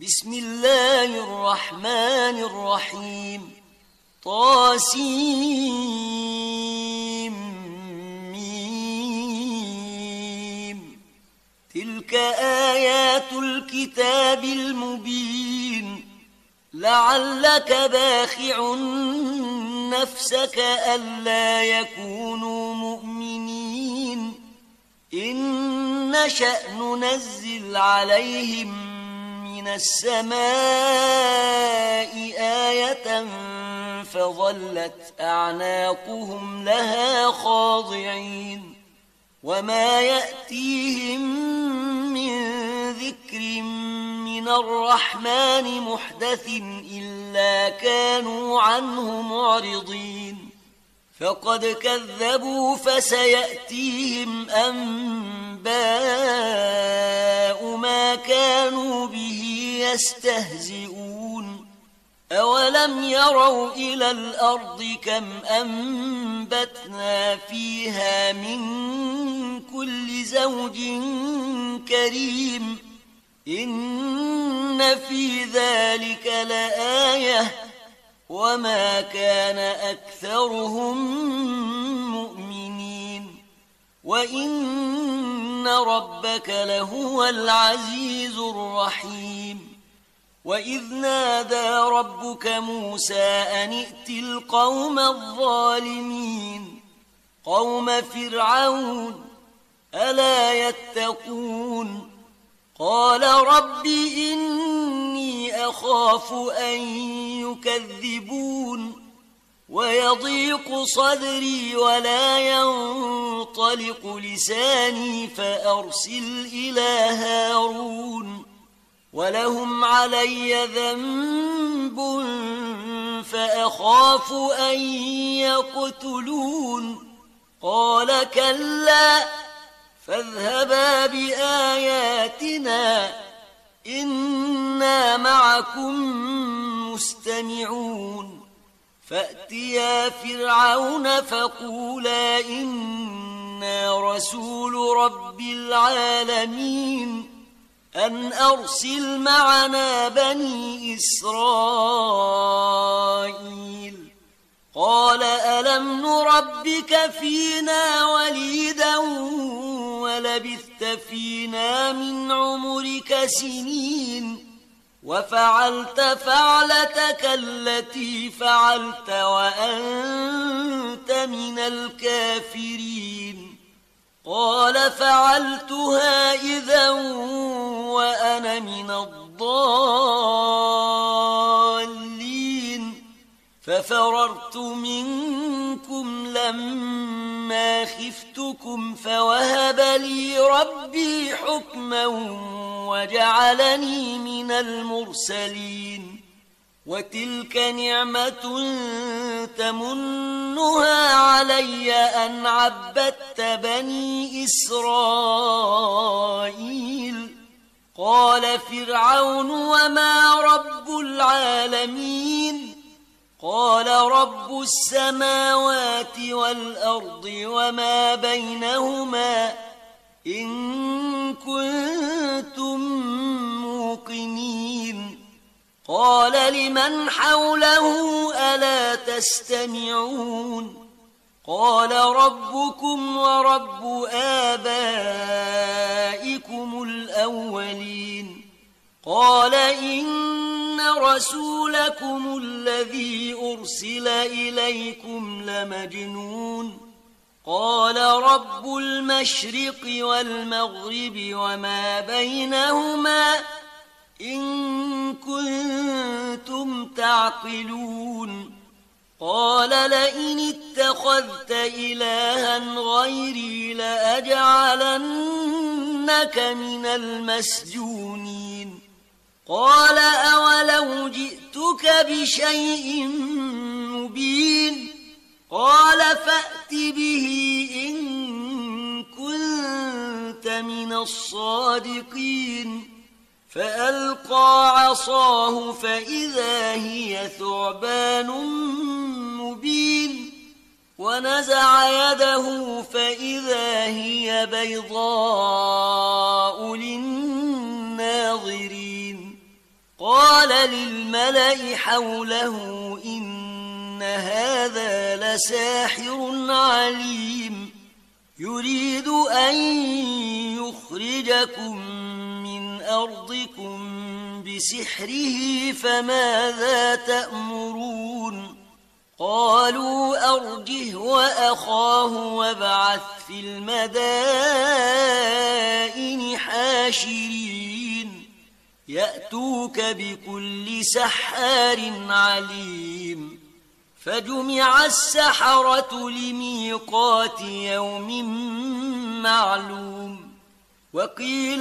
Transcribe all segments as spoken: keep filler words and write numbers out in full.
بسم الله الرحمن الرحيم. طاسيم ميم. تلك آيات الكتاب المبين. لعلك باخع نفسك ألا يكونوا مؤمنين إن نشأ ننزل عليهم من السماء آية فظلت أعناقهم لها خاضعين وما يأتيهم من ذكر من الرحمن محدث إلا كانوا عنه معرضين فقد كذبوا فسيأتيهم أنباء ما كانوا به يستهزئون أولم يروا إلى الأرض كم أنبتنا فيها من كل زوج كريم إن في ذلك لآية وما كان أكثرهم مؤمنين وإن ربك لهو العزيز الرحيم. وإذ نادى ربك موسى أن ائت القوم الظالمين قوم فرعون ألا يتقون قال رب إني أخاف أن يكذبون ويضيق صدري ولا ينطلق لساني فأرسل إلى هارون ولهم علي ذنب فأخاف أن يقتلون قال كلا فاذهبا بآياتنا إنا معكم مستمعون فأتيا فرعون فقولا إنا رسول رب العالمين أن أرسل معنا بني إسرائيل قال ألم نربك فينا وليدا ولبثت فينا من عمرك سنين وفعلت فعلتك التي فعلت وأنت من الكافرين قال فعلتها إذا وأنا من الضالين ففررت منكم لما خفتكم فوهب لي ربي حكما وجعلني من المرسلين وتلك نعمة تمنها علي أن عبدت بني إسرائيل قال فرعون وما رب العالمين قال رب السماوات والأرض وما بينهما إن كنتم موقنين قال لمن حوله ألا تستمعون قال ربكم ورب آبائكم الأولين قال إن رسولكم الذي أرسل إليكم لمجنون قال رب المشرق والمغرب وما بينهما إن كنتم تعقلون قال لئن اتخذت إلها غيري لأجعلنك من المسجونين قال أولو جئتك بشيء مبين قال فأت به إن كنت من الصادقين فألقى عصاه فإذا هي ثعبان مبين ونزع يده فإذا هي بيضاء للناظرين قال للملأ حوله إن هذا لساحر عليم يريد أن يخرجكم من أرضكم بسحره فماذا تأمرون قالوا أرجه وأخاه وابعث في المدائن حاشرين يأتوك بكل سحار عليم فجمع السحرة لميقات يوم معلوم وقيل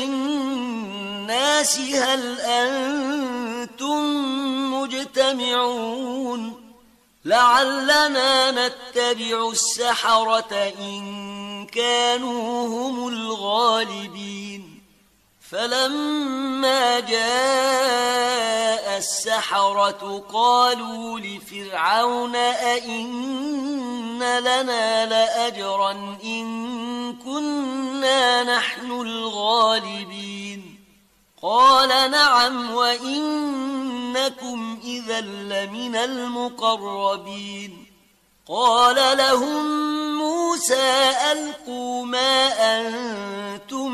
للناس هل أنتم مجتمعون لعلنا نتبع السحرة إن كانوا هم الغالبين فلما جاء السحرة قالوا لفرعون أئن لنا لأجرا إن كنا نحن الغالبين قال نعم وإنكم إذا لمن المقربين قال لهم موسى ألقوا ما أنتم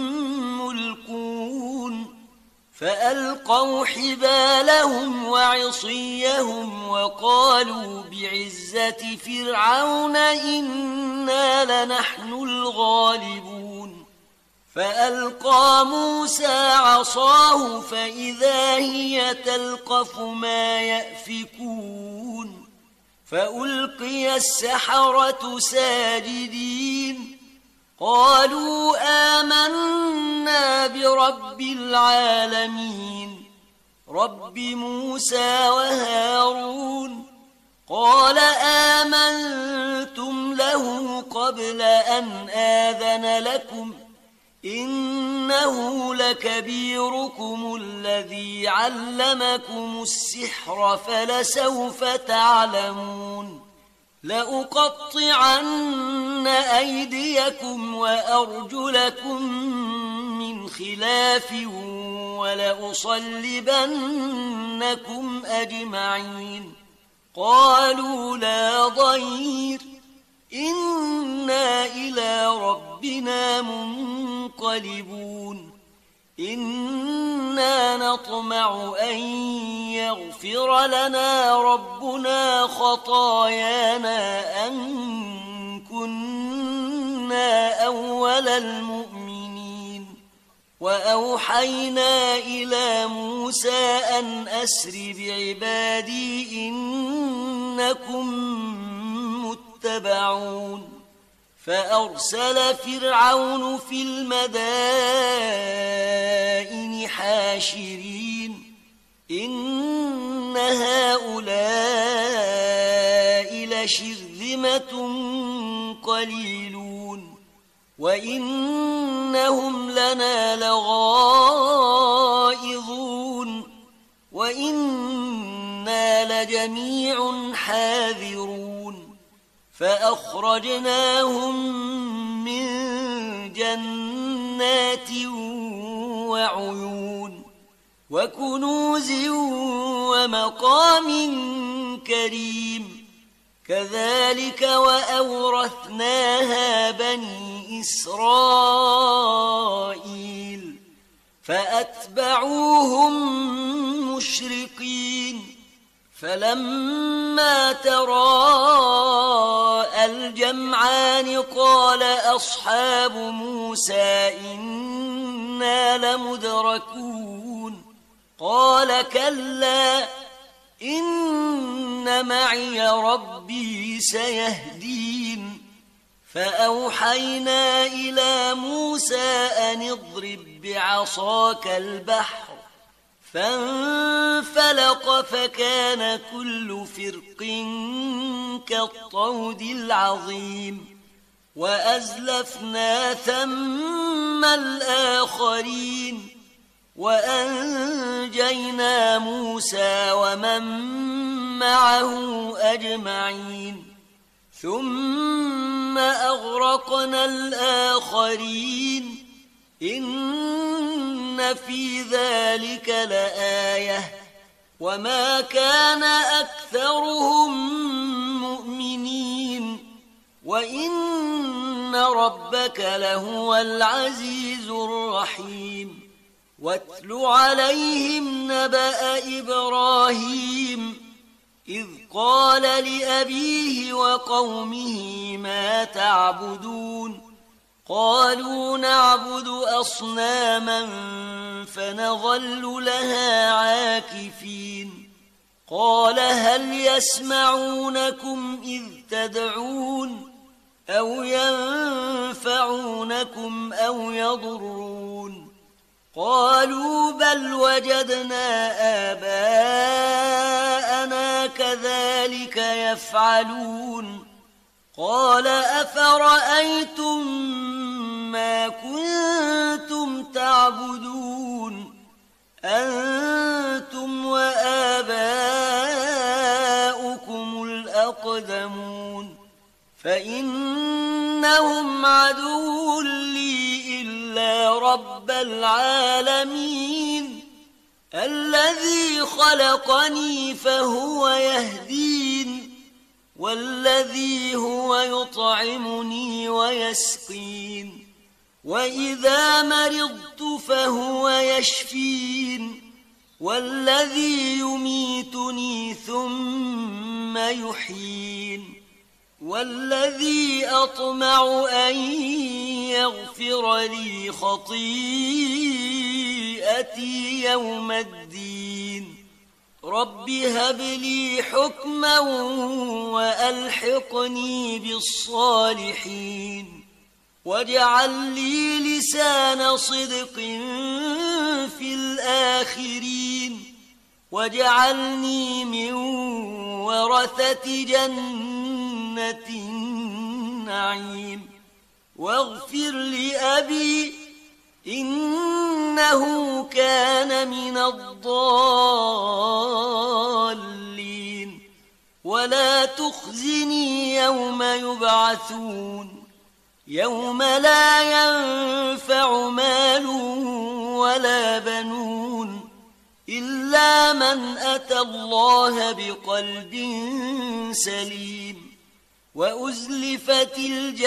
ملقون فألقوا حبالهم وعصيهم وقالوا بعزة فرعون إنا لنحن الغالبون فألقى موسى عصاه فإذا هي تلقف ما يأفكون فألقي السحرة ساجدين قالوا آمنا برب العالمين رب موسى وهارون قال آمنتم له قبل أن آذن لكم إنه لكبيركم الذي علمكم السحر فلسوف تعلمون لأقطعن أيديكم وأرجلكم من خلاف ولأصلبنكم أجمعين قالوا لا ضير إنا إلى ربنا منقلبون إنا نطمع أن يغفر لنا ربنا خطايانا أن كنا أول المؤمنين وأوحينا إلى موسى أن أسر بعبادي إنكم متبعون فأرسل فرعون في المدائن حاشرين إن هؤلاء لشرذمة قليلون وإنهم لنا لغائظون وإنا لجميع حاذرون فأخرجناهم من جنات وعيون وكنوز ومقام كريم كذلك وأورثناها بني إسرائيل فأتبعوهم مشرقين فلما تراءى الجمعان قال أصحاب موسى إنا لمدركون قال كلا إن معي ربي سيهدين فأوحينا إلى موسى أن اضرب بعصاك البحر فانفلق فكان كل فرق كالطود العظيم وأزلفنا ثم الآخرين وأنجينا موسى ومن معه أجمعين ثم أغرقنا الآخرين إن إن في ذلك لآية وما كان أكثرهم مؤمنين وإن ربك لهو العزيز الرحيم واتل عليهم نبأ إبراهيم إذ قال لأبيه وقومه ما تعبدون قالوا نعبد أصناما فنظل لها عاكفين قال هل يسمعونكم إذ تدعون أو ينفعونكم أو يضرون قالوا بل وجدنا آباءنا كذلك يفعلون قال أفرأيتم ما كنتم تعبدون أنتم وآباؤكم الأقدمون فإنهم عدو لي إلا رب العالمين الذي خلقني فهو يهدين والذي هو يطعمني ويسقين وإذا مرضت فهو يشفين والذي يميتني ثم يحيين والذي أطمع أن يغفر لي خطيئتي يوم الدين رب هب لي حكما وألحقني بالصالحين واجعل لي لسان صدق في الآخرين واجعلني من ورثة جنة النعيم واغفر لأبي إنه كان من الضالين ولا تخزني يوم يبعثون يوم لا ينفع مال ولا بنون إلا من أتى الله بقلب سليم وأزلفت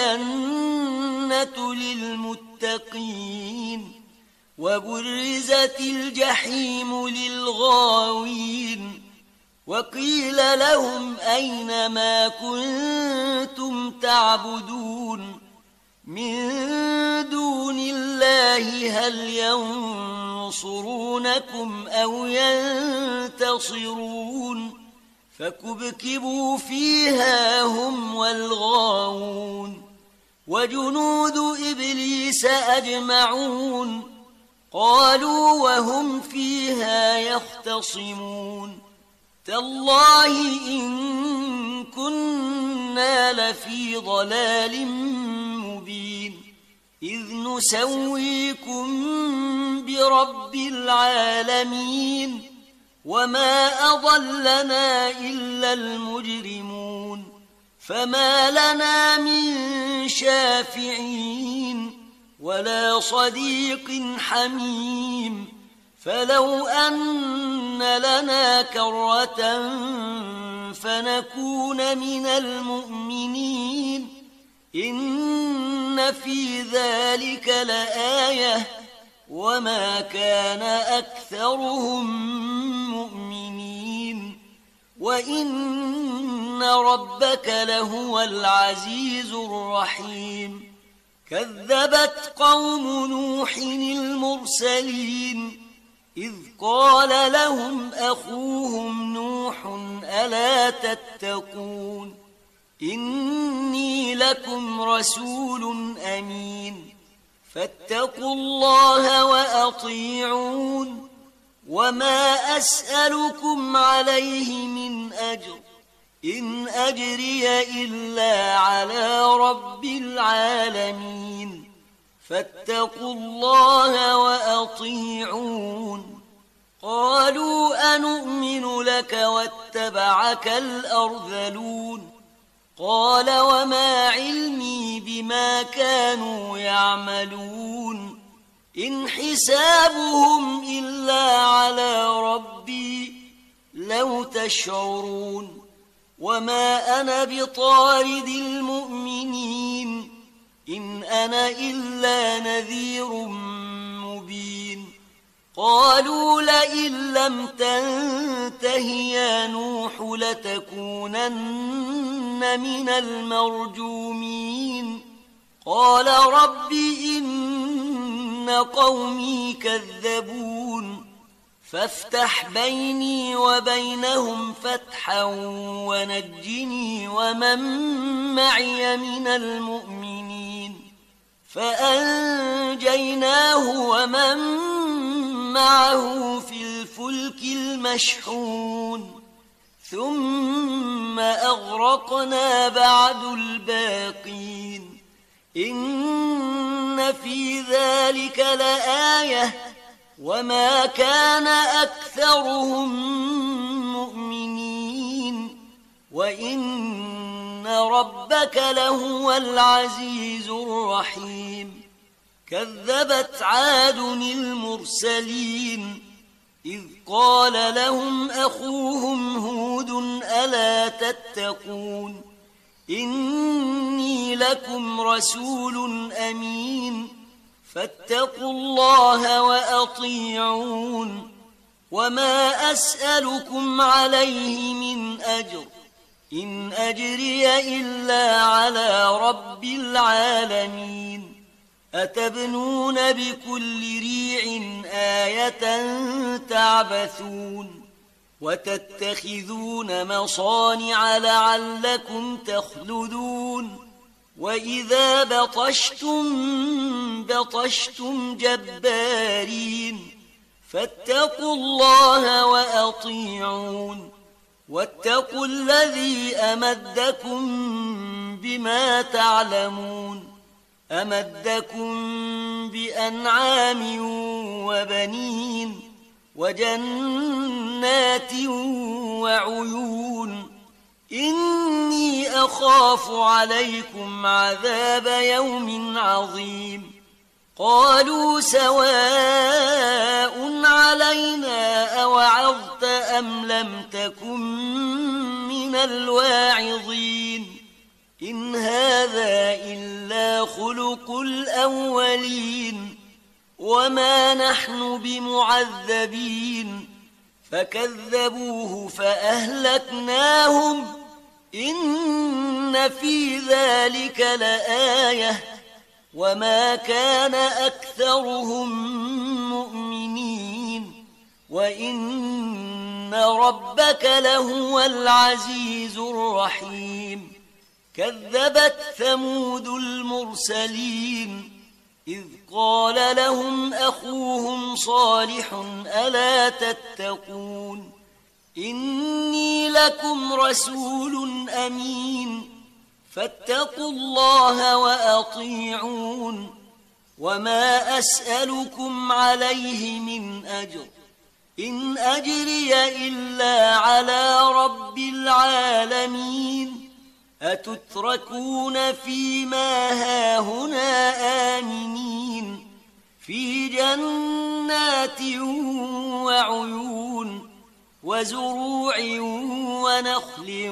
الجنة للمتقين وبرزت الجحيم للغاوين وقيل لهم أين ما كنتم تعبدون من دون الله هل ينصرونكم أو ينتصرون فكبكبوا فيها هم والغاوون وجنود إبليس أجمعون قالوا وهم فيها يختصمون تالله إن كنا لفي ضلال مبين إذ نسويكم برب العالمين وما أضلنا إلا المجرمون فما لنا من شافعين ولا صديق حميم فلو أن لنا كرة فنكون من المؤمنين إن في ذلك لآية وما كان أكثرهم مؤمنين وإن ربك لهو العزيز الرحيم كذبت قوم نوح المرسلين إذ قال لهم أخوهم نوح ألا تتقون إني لكم رسول أمين فاتقوا الله وأطيعون وما أسألكم عليه من أجر إن أجري إلا على رب العالمين فاتقوا الله وأطيعون قالوا أنؤمن لك واتبعك الأرذلون قال وما علمي بما كانوا يعملون إن حسابهم إلا على ربي لو تشعرون وما أنا بطارد المؤمنين إن أنا إلا نذير مبين قالوا لئن لم تنته يا نوح لتكونن من المرجومين قال رب إن قومي كذبون فافتح بيني وبينهم فتحا ونجني ومن معي من المؤمنين فأنجيناه ومن معه في الفلك المشحون ثم أغرقنا بعد الباقين إن في ذلك لآية وما كان أكثرهم مؤمنين وإن ربك لهو العزيز الرحيم كذبت عاد المرسلين إذ قال لهم أخوهم هود ألا تتقون إني لكم رسول أمين فاتقوا الله وأطيعون وما أسألكم عليه من أجر إن أجري إلا على رب العالمين أتبنون بكل ريع آية تعبثون وتتخذون مصانع لعلكم تخلدون وإذا بطشتم بطشتم جبارين فاتقوا الله وأطيعون واتقوا الذي أمدكم بما تعلمون أمدكم بأنعام وبنين وجنات وعيون إني أخاف عليكم عذاب يوم عظيم قالوا سواء علينا أوعظت أم لم تكن من الواعظين إن هذا إلا خلق الأولين وما نحن بمعذبين فكذبوه فأهلكناهم إن في ذلك لآية وما كان أكثرهم مؤمنين وإن ربك لهو العزيز الرحيم كذبت ثمود المرسلين إذ قال لهم أخوهم صالح ألا تتقون إني لكم رسول أمين فاتقوا الله وأطيعون وما أسألكم عليه من أجر إن أجري إلا على رب العالمين أتتركون فيما هاهنا آمنين في جنات وعيون وزروع ونخل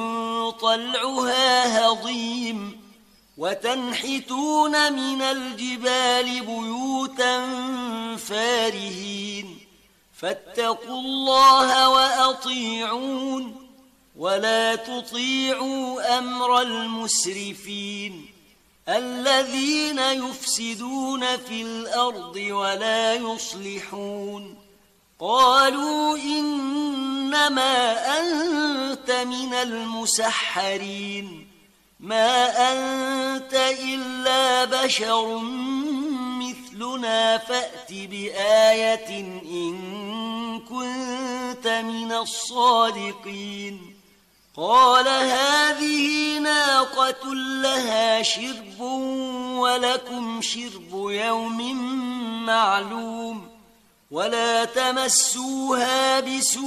طلعها هضيم وتنحتون من الجبال بيوتا فارهين فاتقوا الله وأطيعون ولا تطيعوا أمر المسرفين الذين يفسدون في الأرض ولا يصلحون قالوا إنما أنت من المسحرين ما أنت إلا بشر مثلنا فأت بآية إن كنت من الصادقين قال هذه ناقة لها شرب ولكم شرب يوم معلوم ولا تمسوها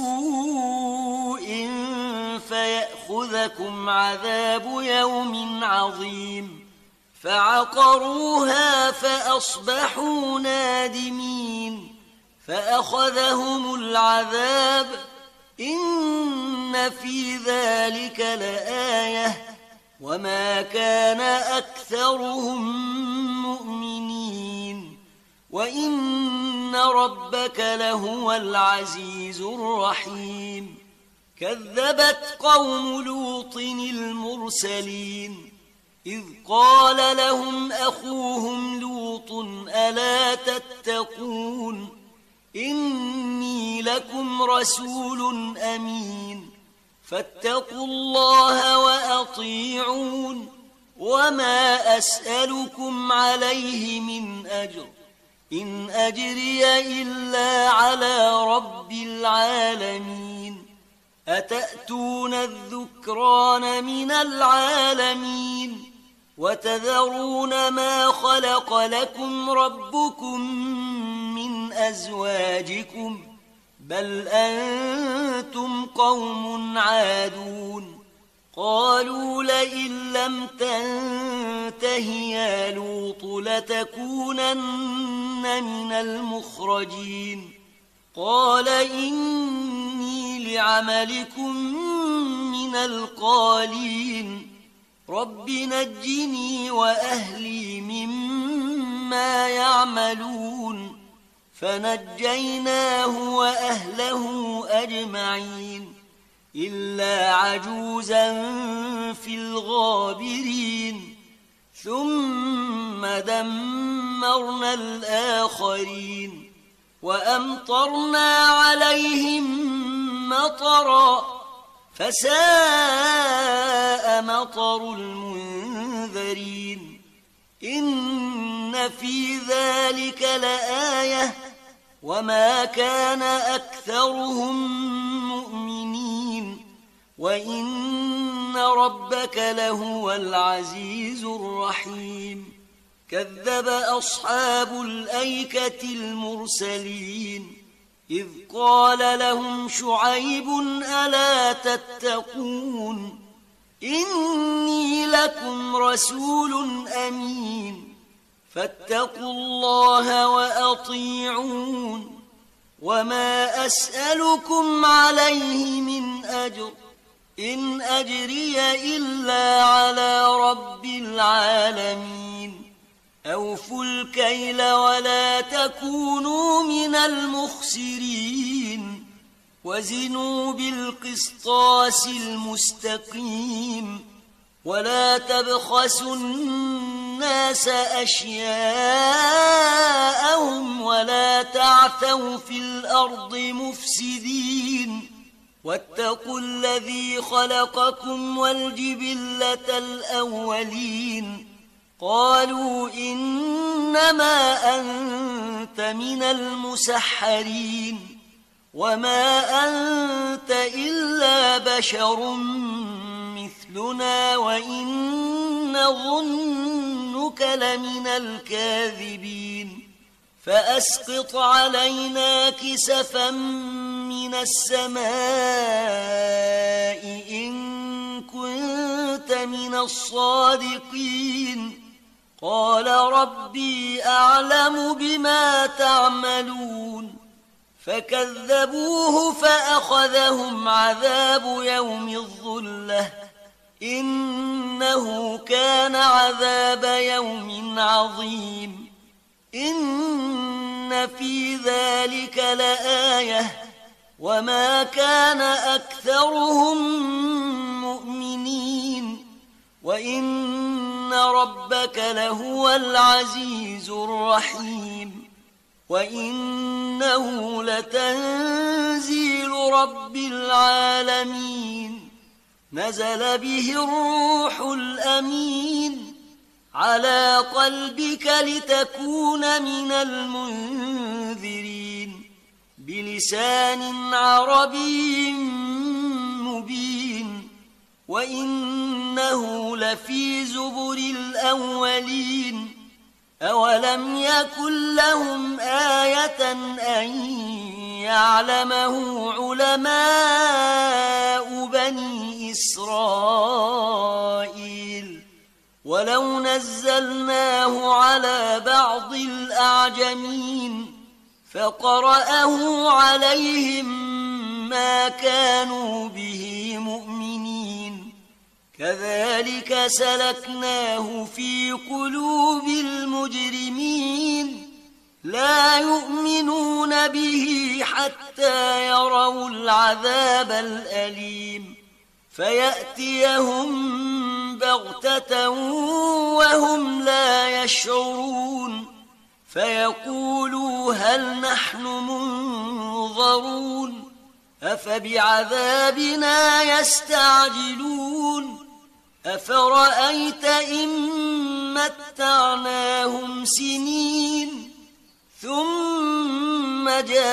بسوء فيأخذكم عذاب يوم عظيم فعقروها فأصبحوا نادمين فأخذهم العذاب إن في ذلك لآية وما كان أكثرهم مؤمنين وإن ربك لهو العزيز الرحيم كذبت قوم لوط المرسلين إذ قال لهم أخوهم لوط ألا تتقون إني لكم رسول أمين فاتقوا الله وأطيعون وما أسألكم عليه من أجر إن أجري إلا على رب العالمين أتأتون الذكران من العالمين وتذرون ما خلق لكم ربكم من أزواجكم بل أنتم قوم عادون قالوا لئن لم تنته يا لوط لتكونن من المخرجين قال إني لعملكم من القالين رب نجني وأهلي مما يعملون فنجيناه وأهله أجمعين إلا عجوزا في الغابرين ثم دمرنا الآخرين وأمطرنا عليهم مطرا فساء مطر المنذرين إن في ذلك لآية وما كان أكثرهم مؤمنين وإن ربك لهو العزيز الرحيم كذب أصحاب الأيكة المرسلين إذ قال لهم شعيب ألا تتقون إني لكم رسول أمين فاتقوا الله وأطيعون وما أسألكم عليه من أجر إن أجري إلا على رب العالمين أوفوا الكيل ولا تكونوا من المخسرين وزنوا بالقسطاس المستقيم ولا تبخسوا الناس أشياءهم ولا تعثوا في الأرض مفسدين واتقوا الذي خلقكم والجبلة الأولين قالوا إنما أنت من المسحرين وما أنت إلا بشر مثلنا وإن نظنك لمن الكاذبين فأسقط علينا كسفا من السماء إن كنت من الصادقين قال ربي أعلم بما تعملون فكذبوه فأخذهم عذاب يوم الظلة إنه كان عذاب يوم عظيم إن في ذلك لآية وما كان أكثرهم مؤمنين وإن ربك لهو العزيز الرحيم وإنه لتنزيل رب العالمين نزل به الروح الأمين على قلبك لتكون من المنذرين بلسان عربي مبين وإنه لفي زبر الأولين أولم يكن لهم آية أن يعلمه علماء بني إسرائيل ولو ولو نزلناه على بعض الأعجمين فقرأه عليهم ما كانوا به مؤمنين كذلك سلكناه في قلوب المجرمين لا يؤمنون به حتى يروا العذاب الأليم فيأتيهم بغتة وهم لا يشعرون فيقولوا هل نحن منظرون أفبعذابنا يستعجلون أفرأيت إن متعناهم سنين ثم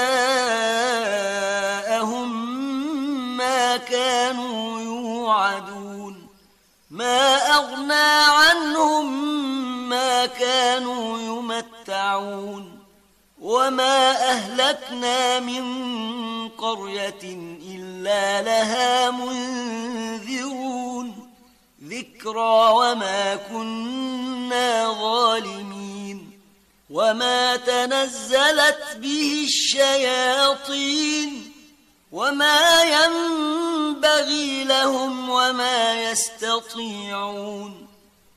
جاءهم ما كانوا يوعدون ما أغنى عنهم ما كانوا يمتعون وما أهلكنا من قرية إلا لها منذرون ذكرى وما كنا ظالمين وما تنزلت به الشياطين وما ينبغي لهم وما يستطيعون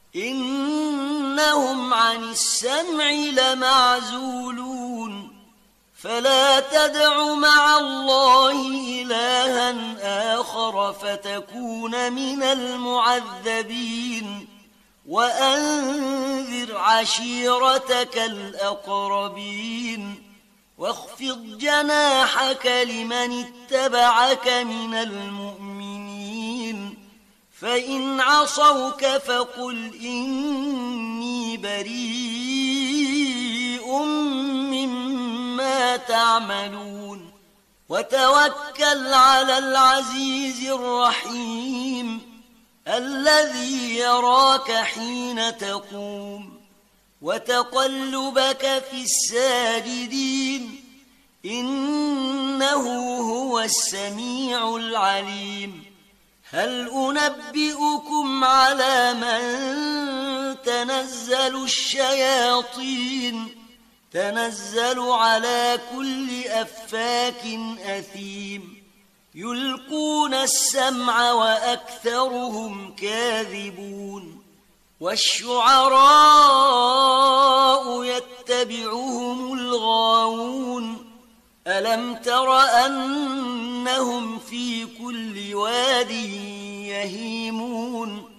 إنهم عن السمع لمعزولون فلا تدع مع الله إلها آخر فتكون من المعذبين وأنذر عشيرتك الأقربين واخفض جناحك لمن اتبعك من المؤمنين فإن عصوك فقل إني بريء مما تعملون وتوكل على العزيز الرحيم الذي يراك حين تقوم وتقلبك في الساجدين إنه هو السميع العليم هل أنبئكم على من تنزل الشياطين تنزل على كل أفاك أثيم يلقون السمع وأكثرهم كاذبون والشعراء يتبعهم الغاوون ألم تر أنهم في كل واد يهيمون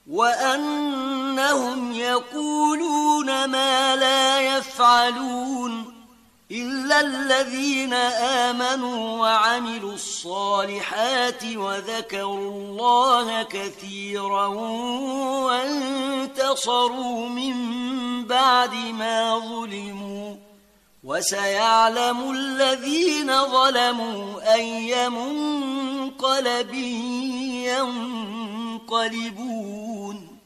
وأنهم يقولون ما لا يفعلون إلا الذين آمنوا وعملوا الصالحات وذكروا الله كثيرا وانتصروا من بعد ما ظلموا وسيعلم الذين ظلموا أي منقلب ينقلبون